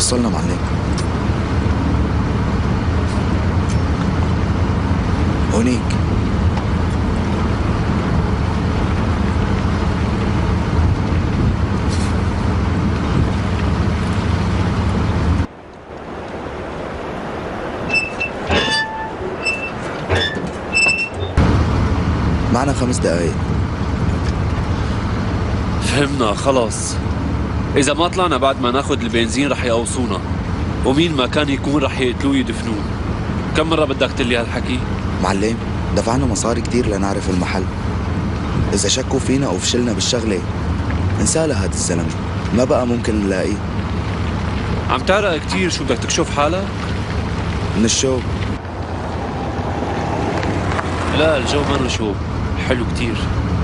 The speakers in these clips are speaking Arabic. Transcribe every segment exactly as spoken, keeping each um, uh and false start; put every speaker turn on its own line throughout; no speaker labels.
وصلنا معلم. هونيك. معنا خمس دقايق.
فهمنا خلاص. إذا ما طلعنا بعد ما ناخد البنزين رح يقوصونا، ومين ما كان يكون رح يقتلوه يدفنوه. كم مرة بدك تقلي هالحكي؟
معلم دفعنا مصاري كتير لنعرف المحل. إذا شكوا فينا أو فشلنا بالشغلة انسى لهاد الزلمة، ما بقى ممكن نلاقيه.
عم تعرق كتير، شو بدك تكشف حالك؟
من الشوب.
لا الجو منه شوب، حلو كتير.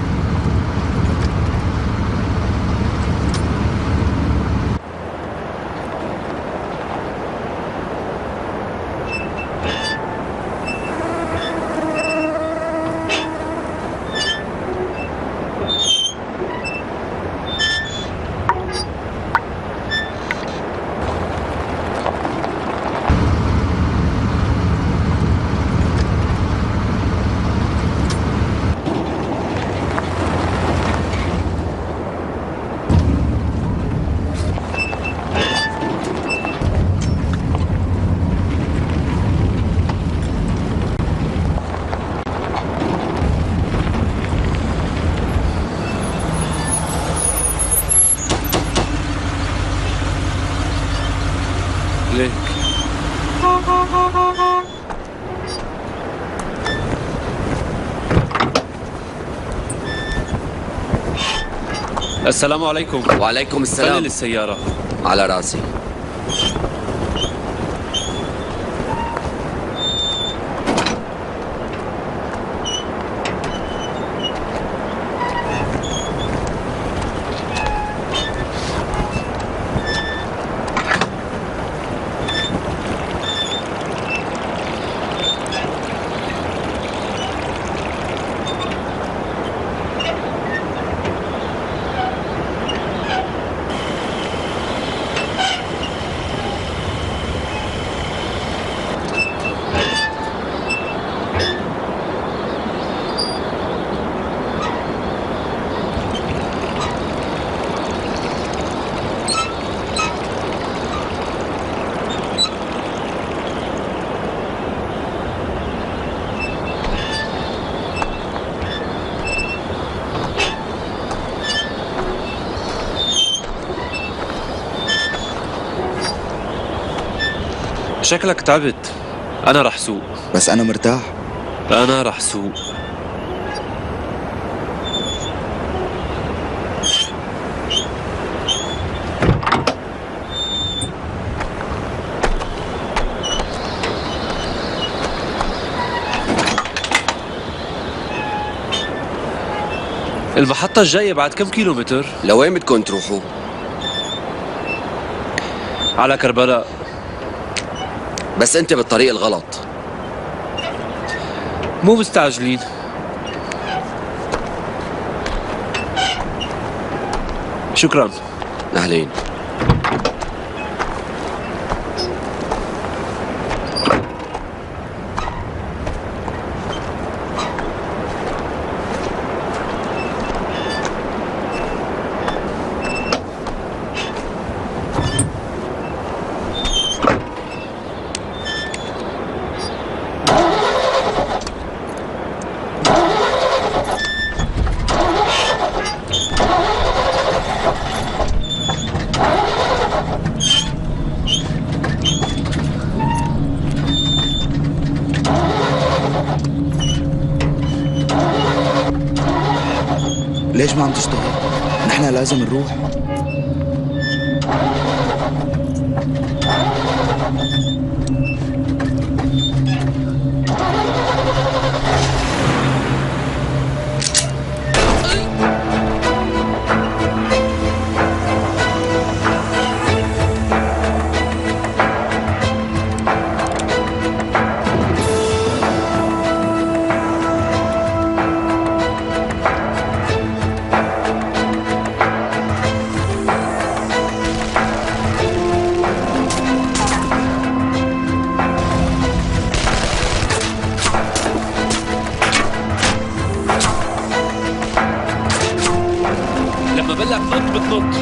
ليك السلام عليكم.
وعليكم السلام.
خلي السيارة.
على راسي.
شكلك تعبت. أنا رح سوق.
بس أنا مرتاح.
أنا رح سوق. المحطة الجاية بعد كم كيلومتر؟
لوين بدكم تروحوا؟
على كربلاء.
بس انت بالطريق الغلط.
مو مستعجلين. شكرا.
اهلين.
ليش ما عم تشتغل؟ نحن لازم نروح.
بقول لك نط بتنط.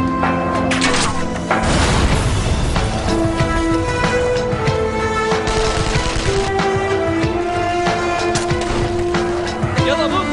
يلا نط.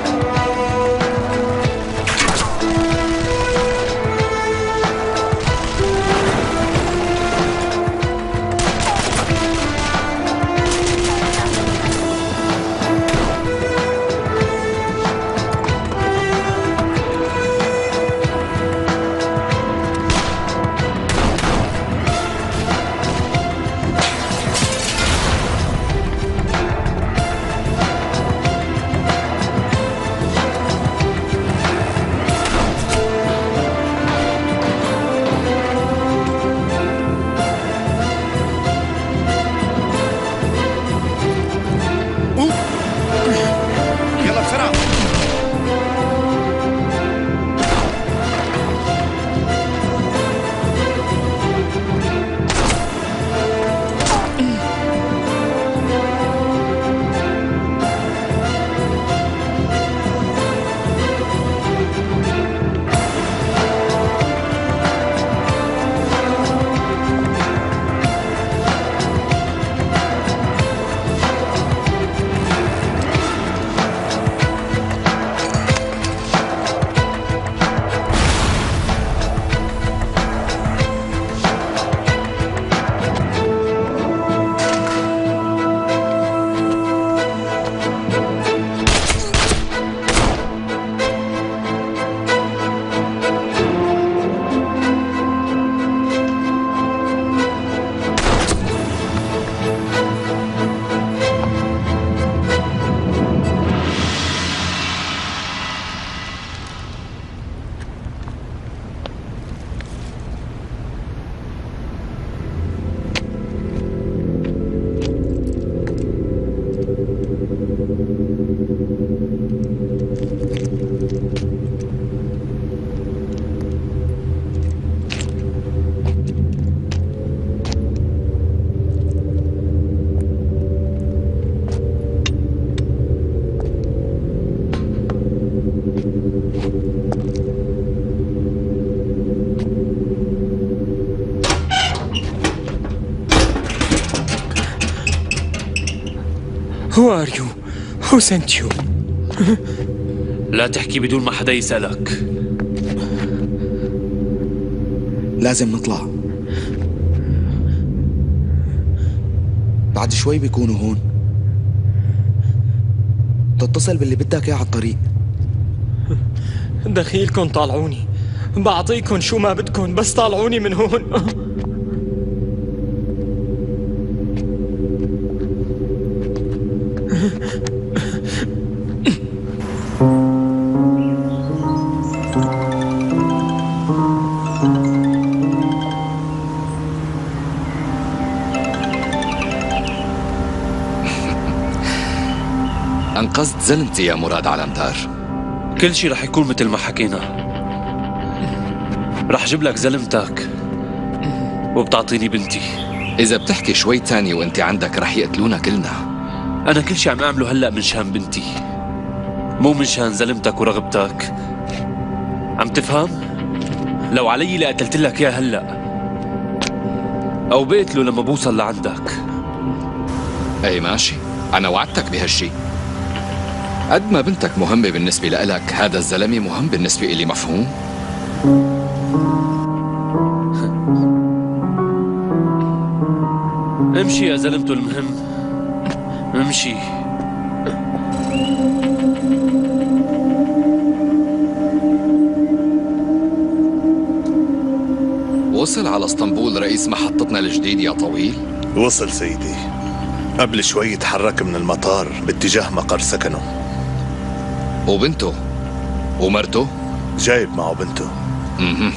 Who are you? Who sent you?
لا تحكي بدون ما حدا يسألك.
لازم نطلع، بعد شوي بيكونوا هون. تتصل باللي بدك اياه على الطريق.
دخيلكن طالعوني، بعطيكن شو ما بدكن بس طالعوني من هون.
أنقذت زلمتي يا مراد علمدار.
كل شي رح يكون مثل ما حكينا. رح جيب لك زلمتك وبتعطيني بنتي.
إذا بتحكي شوي تاني وانت عندك رح يقتلونا كلنا.
أنا كل شي عم أعمله هلأ من شان بنتي، مو من شان زلمتك ورغبتك. عم تفهم؟ لو علي لقتلت لك إياه هلأ أو بقتله لما بوصل لعندك.
أي ماشي، أنا وعدتك بهالشي. قد ما بنتك مهمة بالنسبة لإلك، هذا الزلمة مهم بالنسبة إلي، مفهوم؟
امشي يا زلمته المهم، امشي.
وصل على اسطنبول رئيس محطتنا الجديد يا طويل؟
وصل سيدي، قبل شوي تحرك من المطار باتجاه مقر سكنه.
وبنته ومرته؟
جايب معه بنته.
اها.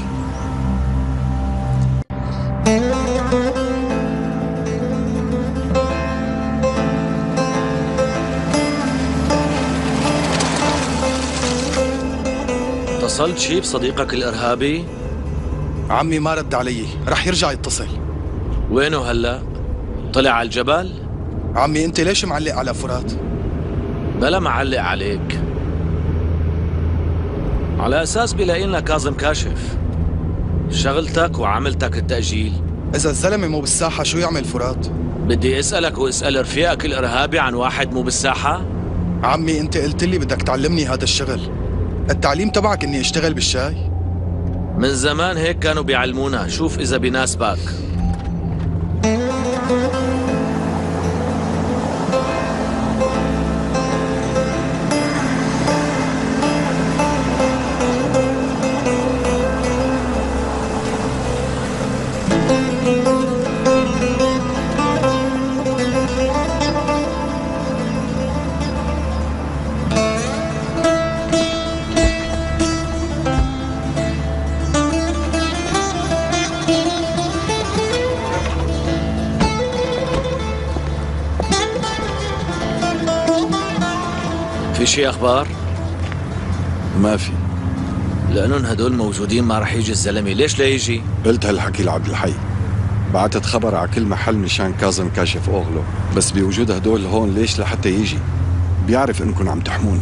اتصلت شي بصديقك الإرهابي؟
عمي ما رد علي، رح يرجع يتصل.
وينه هلأ؟ طلع على الجبل؟
عمي انت ليش معلق على فرات؟
بلا معلق عليك، على أساس بيلاقي لنا كاظم كاشف. شغلتك وعملتك التأجيل.
إذا الزلمة مو بالساحة شو يعمل فرات؟
بدي أسألك وأسأل رفيقك الإرهابي عن واحد مو بالساحة؟
عمي أنت قلت لي بدك تعلمني هذا الشغل. التعليم تبعك إني أشتغل بالشاي؟
من زمان هيك كانوا بيعلمونا، شوف إذا بيناسبك. في شي أخبار؟
ما في.
لأنهم هدول موجودين ما رح يجي الزلمة، ليش لا يجي؟
قلت هالحكي لعبد الحي، بعتت خبر على كل محل مشان كاظم كاشف أوغلو، بس بوجود هدول هون ليش لحتى يجي؟ بيعرف إنكم عم تحموني.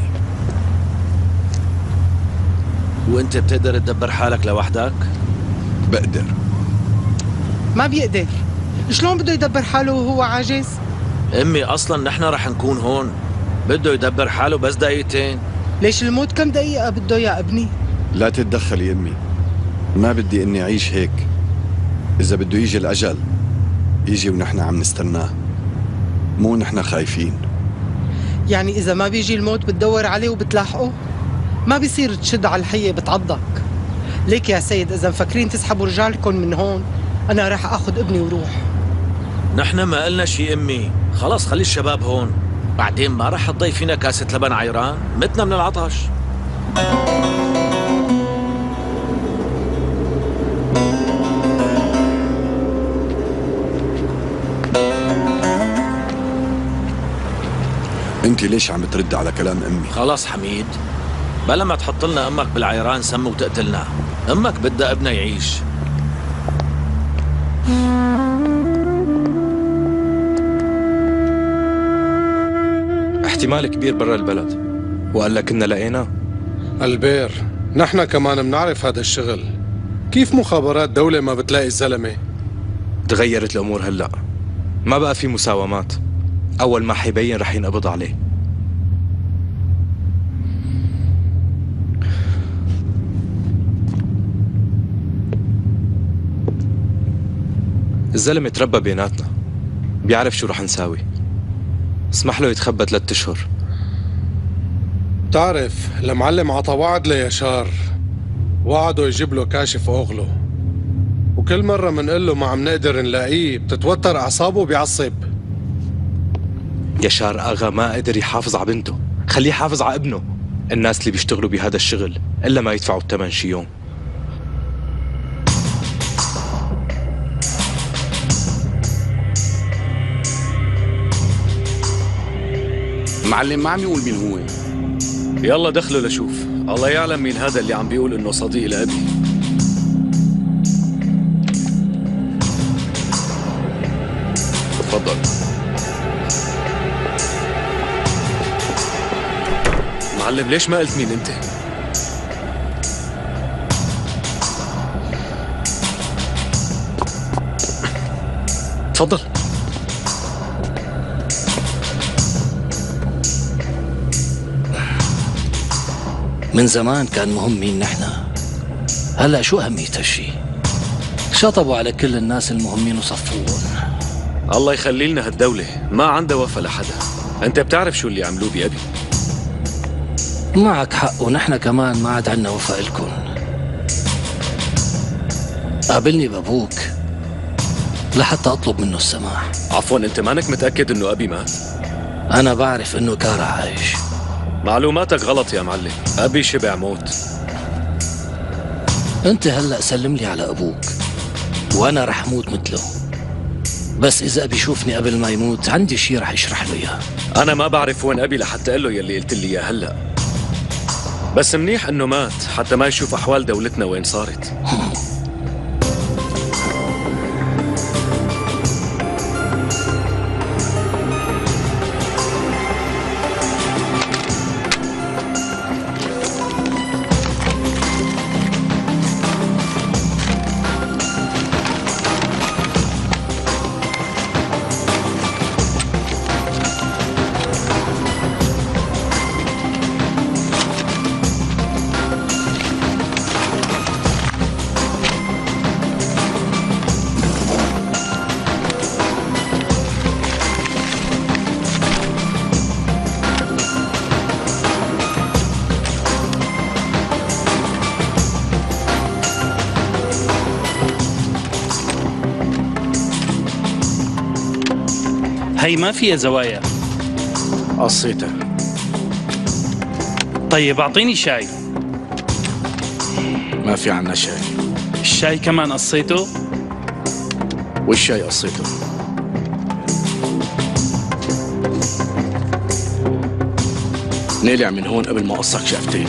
وأنت بتقدر تدبر حالك لوحدك؟
بقدر.
ما بيقدر. شلون بده يدبر حاله وهو عاجز؟
أمي أصلا نحن رح نكون هون، بده يدبر حاله بس دقيقتين.
ليش الموت كم دقيقة بده يا ابني؟
لا تتدخلي أمي، ما بدي إني أعيش هيك. إذا بده يجي الأجل يجي ونحن عم نستناه، مو نحن خايفين.
يعني إذا ما بيجي الموت بتدور عليه وبتلاحقه؟ ما بيصير تشد على الحية بتعضك. ليك يا سيد إذا مفكرين تسحبوا رجالكم من هون أنا راح أخذ ابني وروح.
نحن ما قلنا شي أمي، خلاص خلي الشباب هون، بعدين ما رح تضيف فينا كاسة لبن عيران، متنا من العطش.
انت ليش عم ترد على كلام امي؟
خلاص حميد، بلا ما تحط لنا امك بالعيران سم وتقتلنا، امك بدها ابنها يعيش.
احتمال كبير برا البلد، وقال لك إننا لقيناه.
البير، نحن كمان بنعرف هذا الشغل. كيف مخابرات دولة ما بتلاقي الزلمة؟
تغيرت الأمور هلأ، ما بقى في مساومات. أول ما حيبين رح ينقبض عليه. الزلمة تربى بيناتنا، بيعرف شو رح نساوي. اسمح له يتخبى ثلاثة أشهر.
تعرف المعلم عطى وعد ليشار، وعده يجيب له كاشف أوغلو، وكل مرة منقول له ما عم نقدر نلاقيه بتتوتر أعصابه وبيعصب.
يشار أغا ما قدر يحافظ على بنته، خليه يحافظ على ابنه. الناس اللي بيشتغلوا بهذا الشغل إلا ما يدفعوا الثمن شي يوم.
معلم ما عم يقول مين هو.
يلا دخلوا لشوف، الله يعلم مين هذا اللي عم بيقول انه صديق لأبي.
تفضل.
معلم ليش ما قلت مين انت؟
تفضل.
من زمان كان مهم مين نحنا، هلا شو أهمية هالشي؟ شطبوا على كل الناس المهمين وصفوهم.
الله يخلي لنا هالدولة ما عندها وفا لحدا. انت بتعرف شو اللي عملوه بأبي.
معك حق، ونحن كمان ما عاد عنا وفا إلكن. قابلني بابوك لحتى أطلب منه السماح.
عفوا، انت مانك متأكد انه أبي مات؟
أنا بعرف انه كارا عايش.
معلوماتك غلط يا معلم، أبي شبع موت.
انت هلأ سلم لي على أبوك وأنا رح موت مثله، بس إذا أبي يشوفني قبل ما يموت عندي شي رح يشرح له إياه.
أنا ما بعرف وين أبي لحتى أقول له يلي قلت لي إياه هلأ، بس منيح إنه مات حتى ما يشوف أحوال دولتنا وين صارت.
هي ما فيها زوايا.
قصيتها.
طيب أعطيني شاي.
ما في عنا شاي.
الشاي كمان قصيته؟
والشاي قصيته. نقلع من هون قبل ما قصك شقفتين.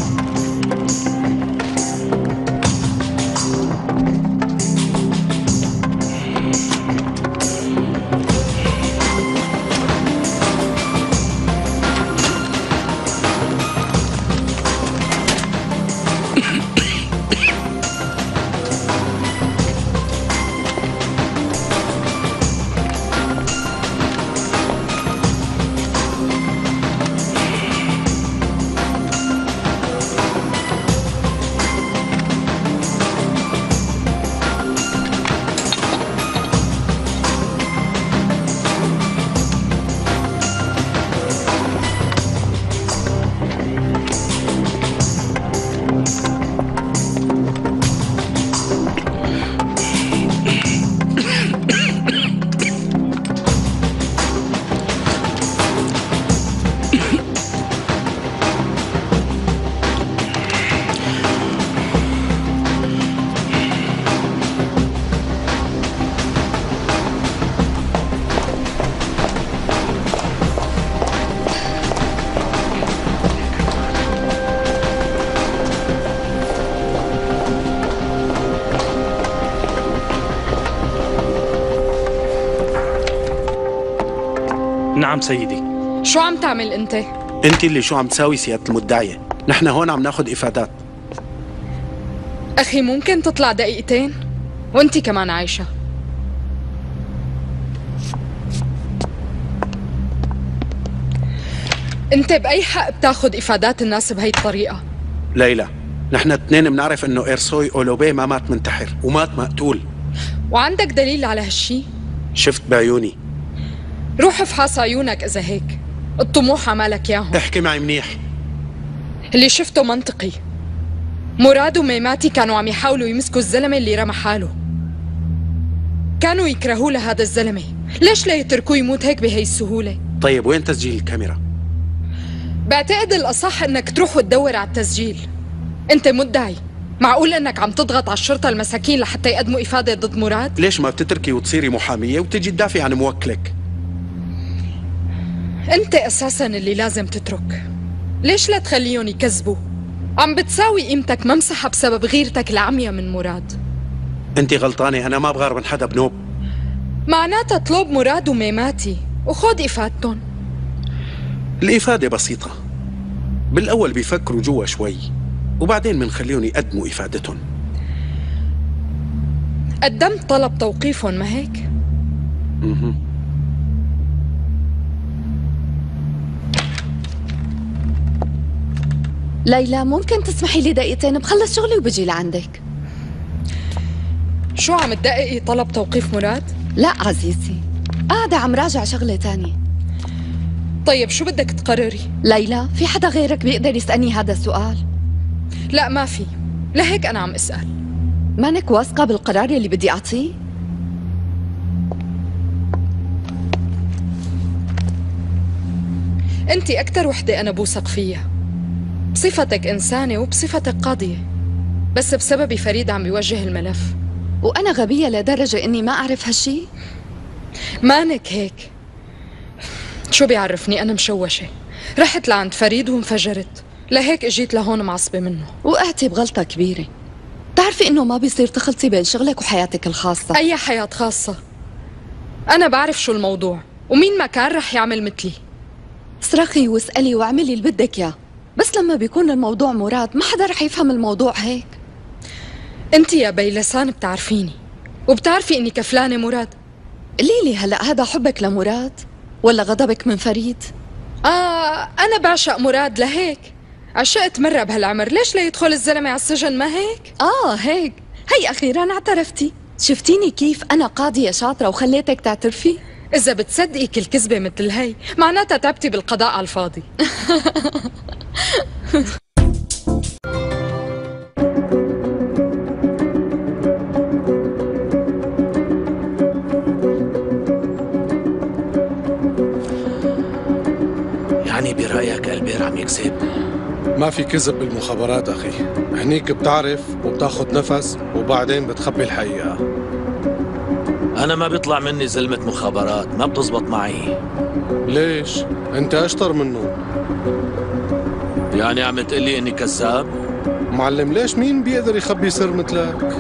نعم سيدي.
شو عم تعمل انت؟
انت اللي شو عم تساوي سيادة المدعية؟ نحن هون عم ناخذ افادات.
اخي ممكن تطلع دقيقتين؟ وانت كمان عايشة. انت بأي حق بتاخذ افادات الناس بهي الطريقة؟
ليلى، نحن اثنين بنعرف انه ايرسوي اولوبي ما مات منتحر ومات مقتول.
وعندك دليل على هالشي؟
شفت بعيوني.
روح افحص عيونك اذا هيك. الطموح عمالك ياهم.
احكي معي منيح.
اللي شفته منطقي. مراد وميماتي كانوا عم يحاولوا يمسكوا الزلمة اللي رمى حاله. كانوا يكرهوا لهذا الزلمة، ليش لا يتركوه يموت هيك بهي السهولة؟
طيب وين تسجيل الكاميرا؟
بعتقد الأصح انك تروح وتدور على التسجيل. انت مدعي، معقول انك عم تضغط على الشرطة المساكين لحتى يقدموا إفادة ضد مراد؟
ليش ما بتتركي وتصيري محامية وتجي تدافعي عن موكلك؟
انت اساسا اللي لازم تترك. ليش لا تخليهم يكذبوا؟ عم بتساوي قيمتك ممسحة بسبب غيرتك العمية من مراد.
انت غلطانة، انا ما بغار من حدا بنوب.
معناتها اطلب مراد وميماتي وخذ افادتهم.
الافادة بسيطة. بالاول بيفكروا جوا شوي وبعدين بنخليهم يقدموا افادتهم.
قدمت طلب توقيفهم ما هيك؟
اها.
ليلى ممكن تسمحي لي دقيقتين بخلص شغلي وبجي لعندك.
شو عم تدققي طلب توقيف مراد؟
لا عزيزتي، قاعدة عم راجع شغلة تانية.
طيب شو بدك تقرري؟
ليلى، في حدا غيرك بيقدر يسألني هذا السؤال؟
لا ما في، لهيك أنا عم أسأل.
مانك واثقة بالقرار اللي بدي أعطيه؟
أنت أكتر وحدة أنا بوثق فيها، بصفتك إنسانة وبصفتك قاضية، بس بسببي فريد عم بيوجه الملف.
وأنا غبية لدرجة إني ما أعرف هالشي؟
مانك هيك. شو بيعرفني، أنا مشوشة. رحت لعند فريد وانفجرت، لهيك اجيت لهون معصبة منه.
وقعتي بغلطة كبيرة. بتعرفي إنه ما بيصير تخلطي بين شغلك وحياتك الخاصة.
أي حياة خاصة؟ أنا بعرف شو الموضوع، ومين ما كان رح يعمل مثلي.
صرخي واسألي واعملي اللي بدك إياه، بس لما بيكون الموضوع مراد ما حدا رح يفهم الموضوع هيك.
انت يا بيلسان بتعرفيني وبتعرفي اني كفلانة مراد.
قليلي هلأ، هذا حبك لمراد ولا غضبك من فريد؟
آه أنا بعشق مراد، لهيك عشقت مرة بهالعمر. ليش لا يدخل الزلمة على السجن ما هيك؟
آه هيك. هي أخيرا اعترفتي. شفتيني كيف أنا قاضية شاطرة وخليتك تعترفي؟
إذا بتصدقي كل كذبة مثل هي معناتها تعبتي بالقضاء على الفاضي.
تكذب؟
ما في كذب بالمخابرات أخي. هنيك بتعرف وبتاخد نفس وبعدين بتخبي الحقيقة.
أنا ما بيطلع مني زلمة مخابرات، ما بتزبط معي.
ليش؟ أنت أشطر منه.
يعني عم تقلي إني كذاب؟
معلم ليش مين بيقدر يخبي سر مثلك؟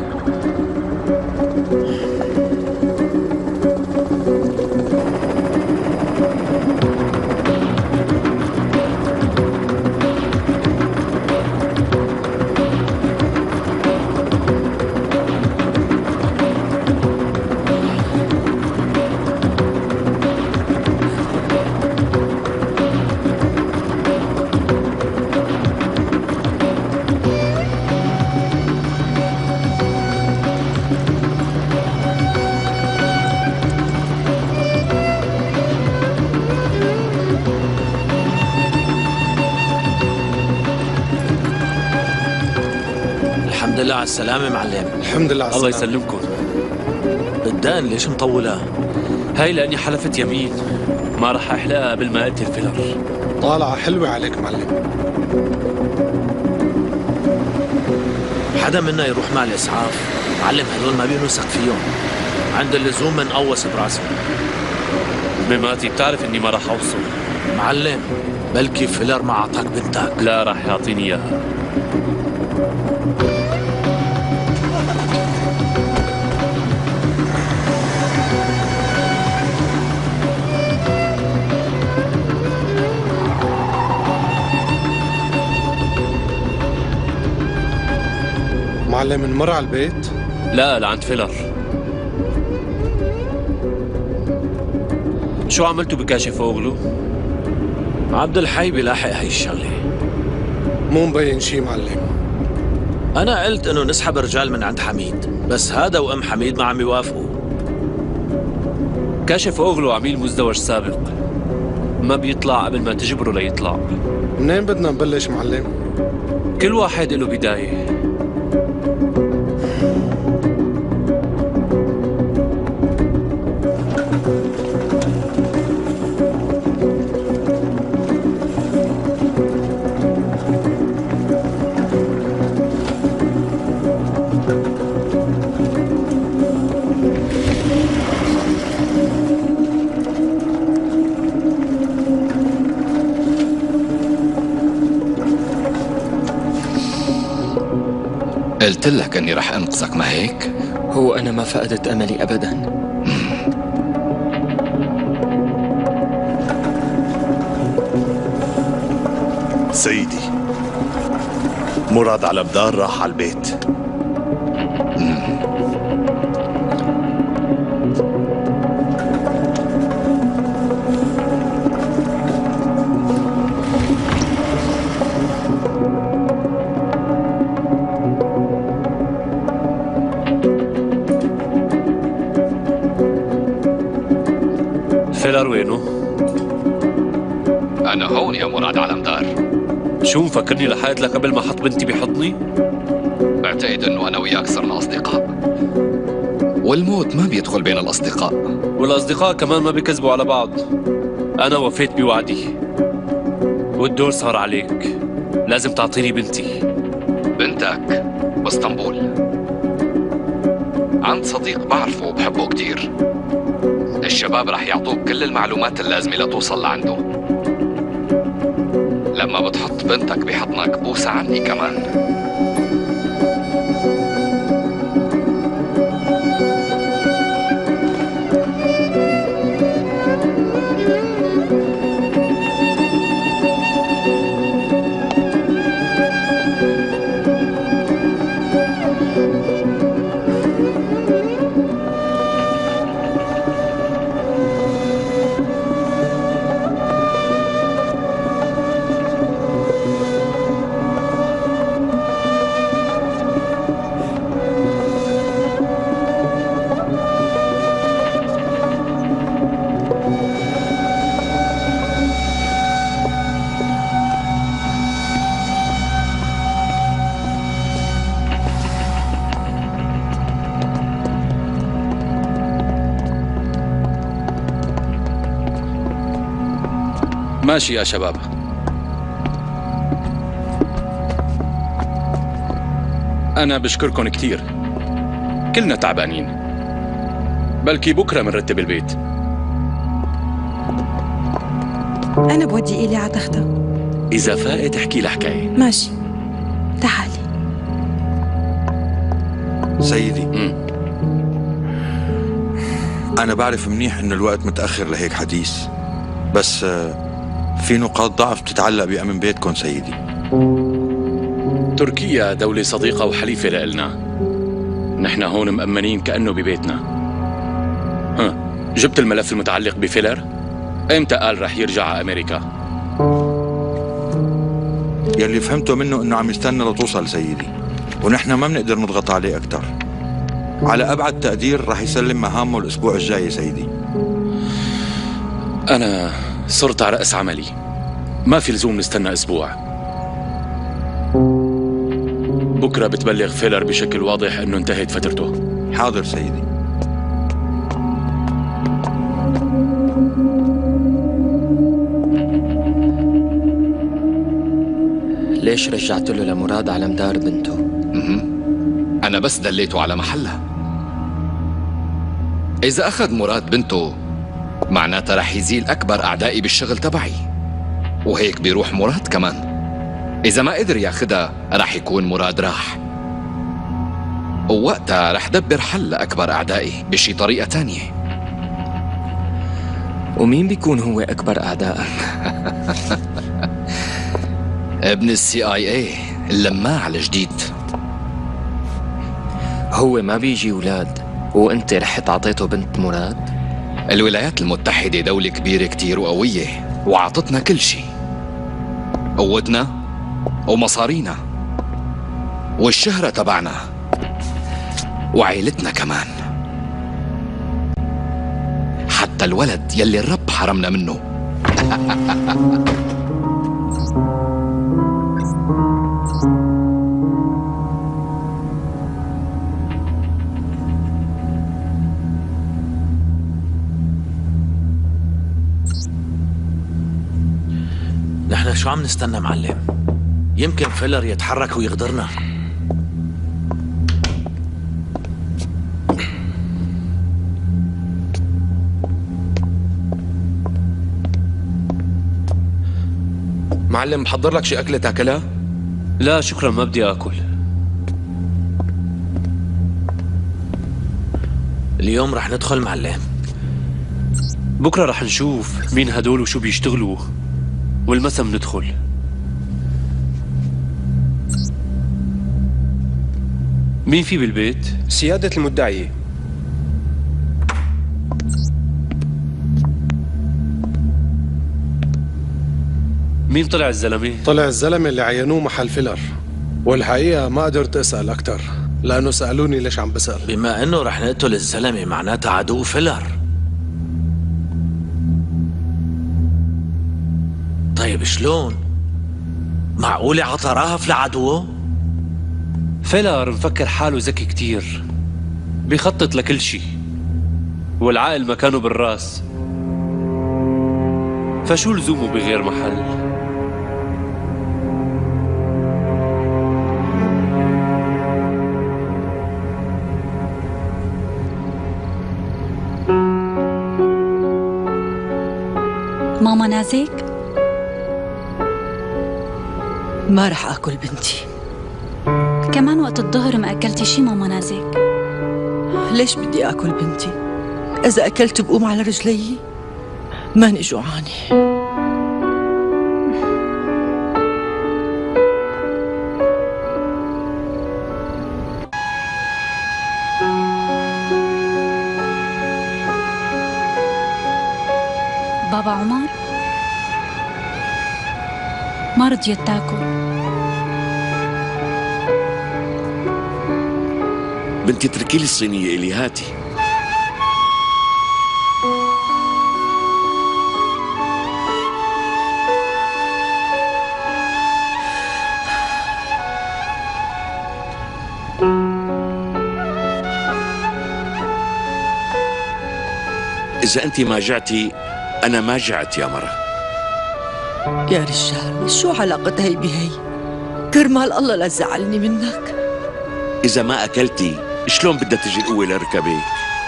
الحمد لله على السلامة معلم.
الحمد لله على
الله
السلامة.
يسلمكم.
بدان ليش مطولة؟
هاي لأني حلفت يمين ما رح أحلقها قبل ما أقتل فيلر.
طالعة حلوة عليك معلم.
حدا منا يروح مع الإسعاف؟ معلم هدول ما بينوثق فيهم، عند اللزوم من قوس براسهم.
ميماتي بتعرف إني ما رح أوصل.
معلم بلكي فيلر ما أعطاك بنتك.
لا رح يعطيني إياها.
معلم نمر على البيت؟
لا لعند فيلر. شو عملتوا بكاشف اوغلو؟
عبد الحي بيلاحق هاي الشغلة.
مو مبين شي معلم.
أنا قلت إنه نسحب رجال من عند حميد، بس هذا وأم حميد ما عم يوافقوا.
كاشف اوغلو عميل مزدوج سابق، ما بيطلع قبل ما تجبره ليطلع.
منين بدنا نبلش معلم؟
كل واحد له بداية.
قلت لك اني رح انقذك، ما هيك؟
هو أنا ما فقدت أملي أبدا.
سيدي مراد على بدار راح على البيت.
فيلر وينه؟
أنا هون يا مراد على مدار.
شو مفكرني لحقت لك قبل ما حط بنتي بحضني؟
بعتقد إنه أنا وياك صرنا أصدقاء، والموت ما بيدخل بين الأصدقاء،
والأصدقاء كمان ما بيكذبوا على بعض. أنا وفيت بوعدي والدور صار عليك، لازم تعطيني بنتي.
بنتك باسطنبول عند صديق بعرفه وبحبه كتير. الشباب رح يعطوك كل المعلومات اللازمة لتوصل لعنده. لما بتحط بنتك بحضنك بوسة عني كمان. ماشي يا شباب. أنا بشكركن كتير، كلنا تعبانين، بلكي بكرة منرتب البيت.
أنا بودي إيلي على تختها.
إذا فاقت احكي لها حكاية.
ماشي، تعالي.
سيدي، م. أنا بعرف منيح إنه الوقت متأخر لهيك حديث، بس في نقاط ضعف بتتعلق بأمن بيتكم سيدي.
تركيا دولة صديقة وحليفة لإلنا، نحن هون مأمنين كأنه ببيتنا. ها، جبت الملف المتعلق بفيلر؟ إمتى قال رح يرجع على أمريكا؟
يلي فهمته منه إنه عم يستنى لتوصل سيدي، ونحن ما بنقدر نضغط عليه أكتر. على أبعد تقدير رح يسلم مهامه الأسبوع الجاي سيدي.
أنا صرت على رأس عملي، ما في لزوم نستنى أسبوع. بكرة بتبلغ فيلر بشكل واضح إنه انتهت فترته.
حاضر سيدي.
ليش رجعت له لمراد على مدار بنته؟
أنا بس دليته على محلها. إذا أخذ مراد بنته معناتها رح يزيل أكبر أعدائي بالشغل تبعي، وهيك بيروح مراد كمان. إذا ما قدر ياخدها رح يكون مراد راح، ووقتها رح دبر حل لأكبر أعدائي بشي طريقة تانية.
ومين بيكون هو أكبر أعدائك؟
ابن السي آي اي اللماع الجديد.
هو ما بيجي ولاد وانت رحت عطيته بنت مراد؟
الولايات المتحدة دولة كبيرة كتير وقوية، وعطتنا كل شي، قوتنا ومصارينا والشهرة تبعنا وعيلتنا كمان، حتى الولد يلي الرب حرمنا منه.
نحن شو عم نستنى معلم؟ يمكن فيلر يتحرك ويغدرنا.
معلم بحضر لك شي أكلة تاكلها؟
لا شكرا، ما بدي آكل.
اليوم رح ندخل معلم.
بكرة رح نشوف مين هدول وشو بيشتغلوا، والمسا بندخل. مين في بالبيت؟
سيادة المدعية.
مين طلع الزلمة؟
طلع الزلمة اللي عينوه محل فيلر، والحقيقة ما قدرت أسأل أكتر لأنه سألوني ليش عم بسأل.
بما إنه رح نقتل الزلمة معناتها عدو فيلر. طيب شلون؟ معقولة عطى رهف لعدوه؟
فيلر مفكر حاله ذكي كتير، بيخطط لكل شي، والعقل مكانه بالراس، فشو لزومه بغير محل؟
ماما نازك؟
ما رح آكل بنتي.
كمان وقت الظهر ما أكلتي شي ماما نازك؟
ليش بدي آكل بنتي؟ إذا أكلت بقوم على رجلي، ماني جوعانة.
بابا عمر ما رضيت تاكل.
بنتي اتركي لي الصينية إلي، هاتي. إذا أنت ما جعتي أنا ما جعت يا مرة.
يا رجال شو علاقة هي بهي؟ كرمال الله لا تزعلني منك.
إذا ما أكلتي شلون بدها تجي القوة لركبك؟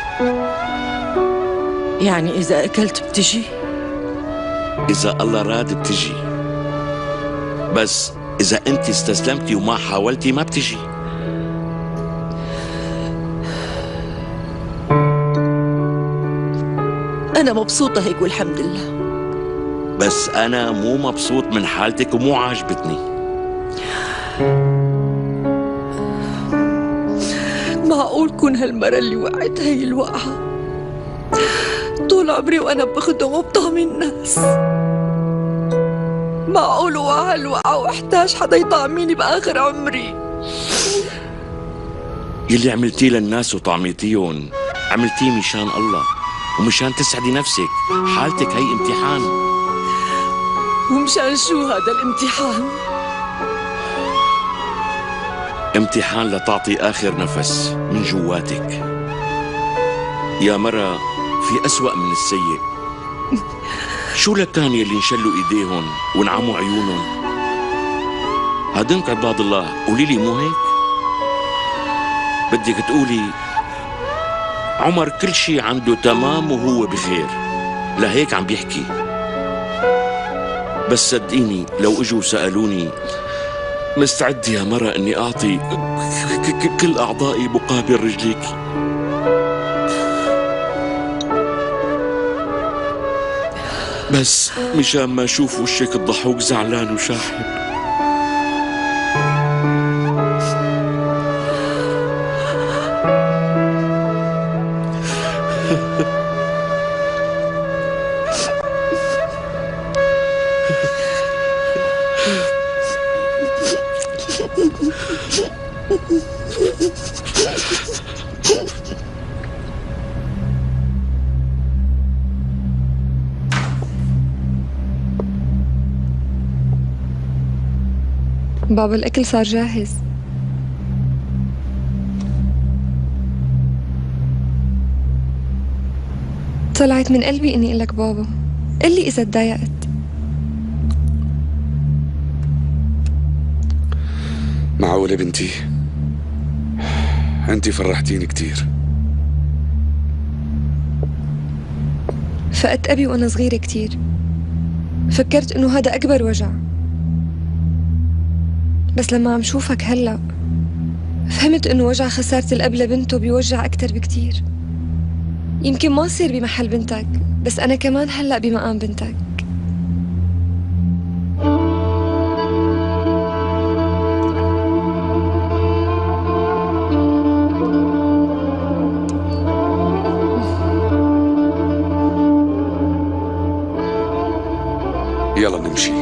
يعني إذا أكلت بتجي؟
إذا الله راد بتجي، بس إذا أنت استسلمتي وما حاولتي ما بتجي.
أنا مبسوطة هيك والحمد لله.
بس أنا مو مبسوط من حالتك ومو عاجبتني.
معقول كون هالمرة اللي وقعت هي الوقعة؟ طول عمري وأنا بخدم وبطعمي الناس. معقول وقع هالوقعة واحتاج حدا يطعميني بآخر عمري؟
يلي عملتيه للناس وطعميتيهم عملتيه مشان الله ومشان تسعدي نفسك. حالتك هي امتحان.
ومشان شو هذا الامتحان؟
امتحان لتعطي آخر نفس من جواتك. يا مرة في أسوأ من السيء. شو لكان يلي انشلوا ايديهم وانعموا عيونهم؟ هادنك عباد الله، قولي لي مو هيك؟ بدك تقولي عمر كل شي عنده تمام وهو بخير، لهيك عم بيحكي. بس صدقيني لو اجوا سألوني مستعد يا مرة اني اعطي كل اعضائي مقابل رجليك. بس مشان ما اشوف وشك الضحوك زعلان وشاحن.
بابا الأكل صار جاهز. طلعت من قلبي إني أقلك بابا، قلي إذا تضايقت.
معقولة بنتي؟ أنتي فرحتيني كتير.
فقدت أبي وأنا صغيرة كتير، فكرت إنه هذا أكبر وجع، بس لما عم شوفك هلأ فهمت إنه وجع خسارة الأب لبنته بيوجع أكتر بكتير. يمكن ما أصير بمحل بنتك، بس أنا كمان هلأ بمقام بنتك.
يلا نمشي.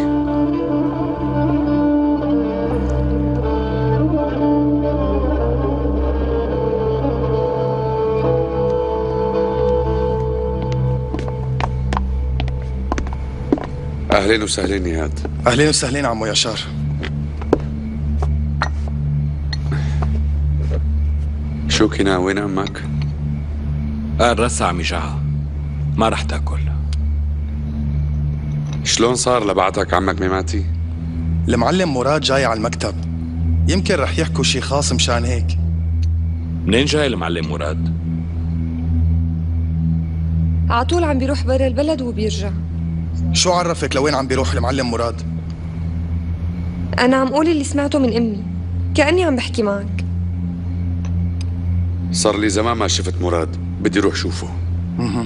أهلين وسهلين نهاد.
أهلين وسهلين عمو ياشار.
شو كنا وين أمك؟
قال رسى عمي جعا، ما رح تاكل.
شلون صار لبعتك عمك ميماتي؟
المعلم مراد جاي على المكتب، يمكن رح يحكوا شي خاص مشان هيك.
منين جاي المعلم مراد؟
عطول عم بيروح برا البلد وبيرجع.
شو عرفك لوين عم بيروح المعلم مراد؟
أنا عم قول اللي سمعته من أمي، كأني عم بحكي معك.
صار لي زمان ما شفت مراد، بدي روح شوفه.
اها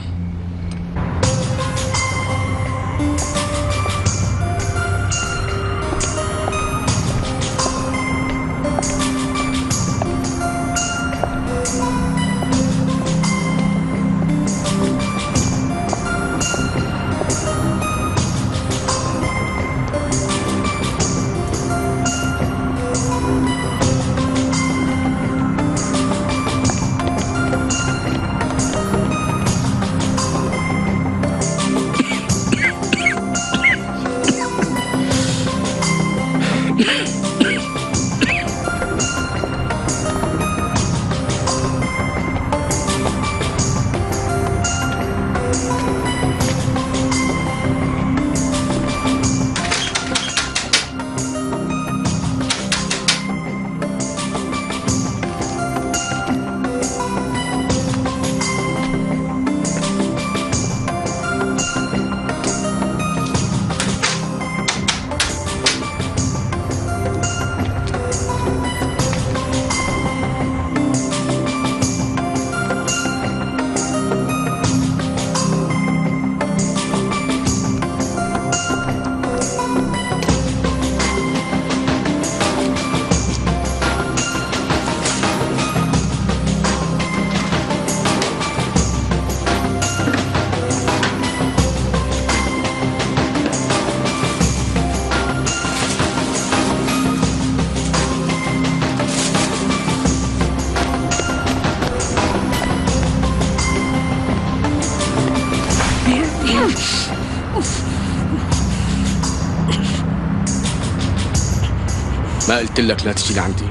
ما قلت لك لا تجي لعندي؟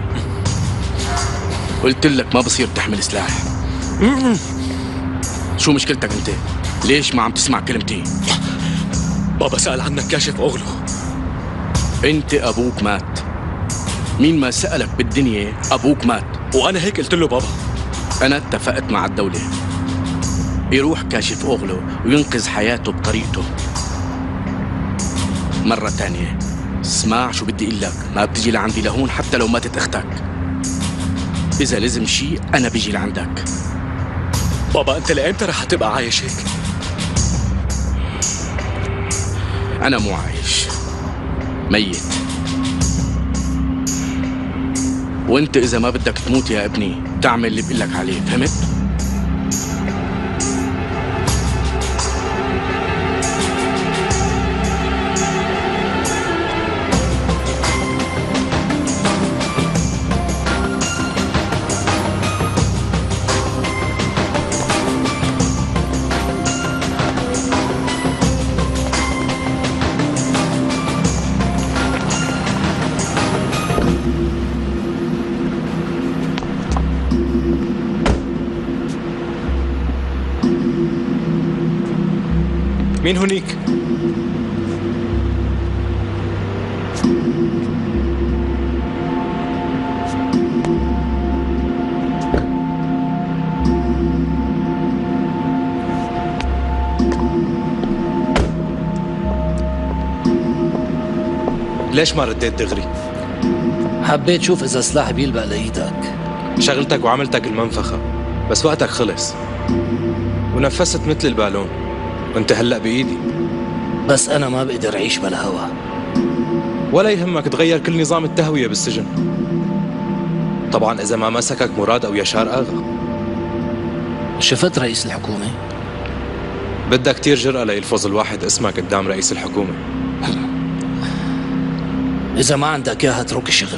قلت لك ما بصير تحمل سلاح. شو مشكلتك انت؟ ليش ما عم تسمع كلمتي؟
بابا سأل عنك كاشف أغلو.
انت ابوك مات. مين ما سألك بالدنيا ابوك مات.
وانا هيك قلت له بابا.
انا اتفقت مع الدولة يروح كاشف أغلو وينقذ حياته بطريقته. مرة تانية اسمع شو بدي اقول لك، ما بتجي لعندي لهون حتى لو ماتت اختك. اذا لازم شيء انا بيجي لعندك.
بابا انت لأمتى رح تبقى عايش هيك؟
انا مو عايش، ميت. وانت اذا ما بدك تموت يا ابني تعمل اللي بقول لك عليه، فهمت؟
مين هونيك؟
ليش ما رديت دغري؟
حبيت شوف إذا سلاح بيلبق لإيدك.
شغلتك وعملتك المنفخة، بس وقتك خلص ونفست مثل البالون وانت هلأ بإيدي.
بس أنا ما بقدر أعيش بلا هوا.
ولا يهمك تغير كل نظام التهوية بالسجن، طبعا إذا ما مسكك مراد أو يشار آغا.
شفت رئيس الحكومة؟
بدها كتير جرأة ليلفظ الواحد اسمك قدام رئيس الحكومة.
إذا ما عندك إياها اترك الشغل.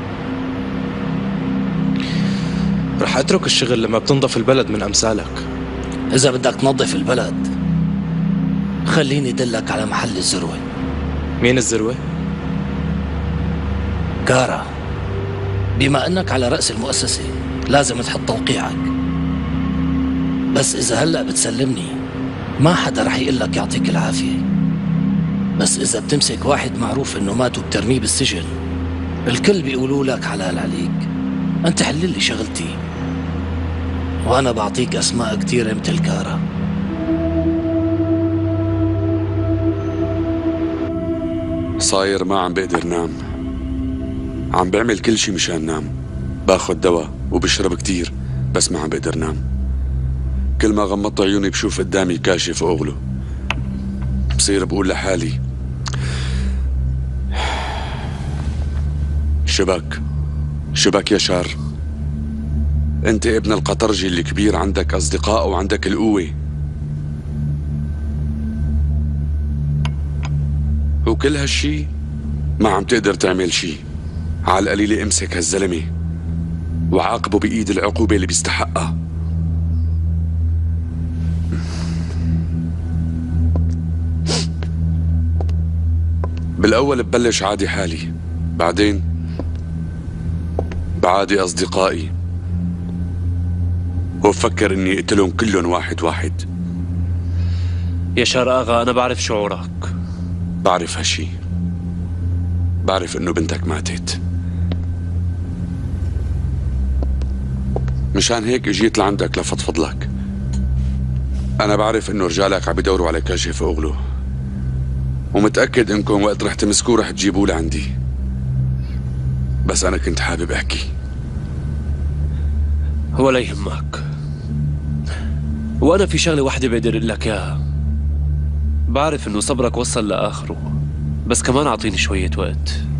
رح أترك الشغل لما بتنظف البلد من أمثالك.
إذا بدك تنظف البلد خليني دلك على محل الذروة.
مين الذروة؟
كارا. بما أنك على رأس المؤسسة لازم تحط توقيعك. بس إذا هلأ بتسلمني ما حدا رح يقول لك يعطيك العافية. بس إذا بتمسك واحد معروف إنه مات وبترميه بالسجن الكل بيقولوا لك حلال عليك. أنت حلل لي شغلتي وأنا بعطيك أسماء كتيرة مثل كارا.
صاير ما عم بقدر نام، عم بعمل كل شي مشان نام. باخد دواء وبشرب كتير بس ما عم بقدر نام. كل ما غمضت عيوني بشوف قدامي كاشف أغلو. بصير بقول لحالي شبك شبك يشار، انت ابن القطرجي الكبير، عندك اصدقاء وعندك القوة، وكل هالشي ما عم تقدر تعمل شي. على القليلة امسك هالزلمة وعاقبه بإيد العقوبة اللي بيستحقها. بالأول ببلش عادي حالي، بعدين بعادي أصدقائي وبفكر إني أقتلهم كلهم واحد واحد.
يشار آغا أنا بعرف شعورك.
بعرف هالشي، بعرف إنه بنتك ماتت، مشان هيك اجيت لعندك لفضفض لك. أنا بعرف إنه رجالك عم بدوروا على كاشف أغلو، ومتأكد إنكم وقت رح تمسكوه رح تجيبوه لعندي. بس أنا كنت حابب أحكي.
ولا يهمك، وأنا في شغلة واحدة بقدر أقول لك إياها. بعرف إنه صبرك وصل لآخره، بس كمان أعطيني شوية وقت.